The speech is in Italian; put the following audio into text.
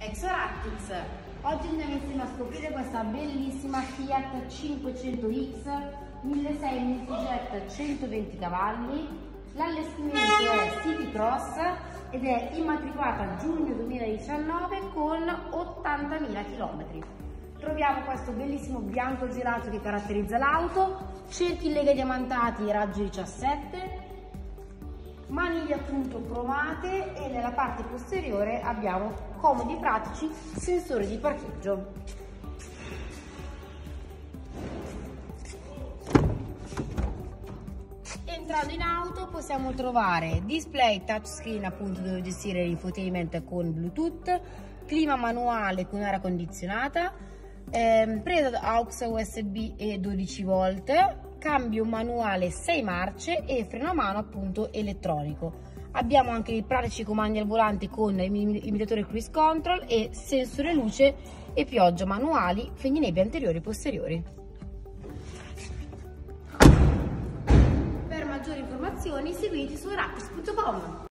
Exoractix. Oggi andiamo insieme a scoprire questa bellissima Fiat 500X 1600 jet 120 cavalli. L'allestimento è City Cross ed è immatricolata a giugno 2019 con 80.000 km. Troviamo questo bellissimo bianco gelato che caratterizza l'auto, cerchi in lega diamantati raggio 17, maniglie appunto cromate e nella parte posteriore abbiamo comodi e pratici sensori di parcheggio. Entrando in auto possiamo trovare display touchscreen appunto dove gestire l'infotainment con Bluetooth, clima manuale con aria condizionata, presa AUX USB e 12 volt, cambio manuale 6 marce e freno a mano appunto elettronico. Abbiamo anche i pratici comandi al volante con imitatore cruise control e sensore luce e pioggia manuali, fegginebbia anteriori e posteriori. Per maggiori informazioni seguiti su Exoractix.com.